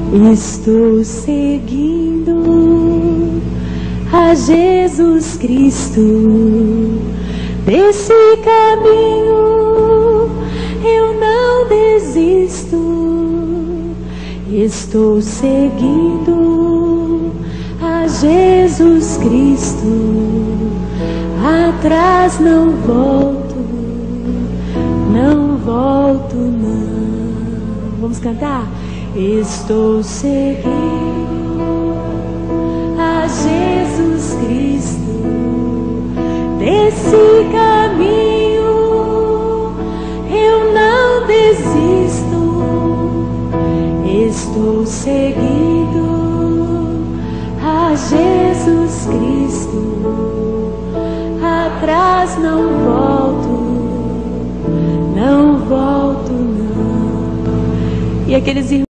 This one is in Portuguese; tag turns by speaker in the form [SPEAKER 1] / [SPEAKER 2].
[SPEAKER 1] Estou seguindo a Jesus Cristo. Desse caminho eu não desisto. Estou seguindo a Jesus Cristo. Atrás não volto, não volto não. Vamos cantar? Estou seguindo a Jesus Cristo. Desse caminho eu não desisto. Estou seguindo a Jesus Cristo. Atrás não volto, não volto não. E aqueles irmãos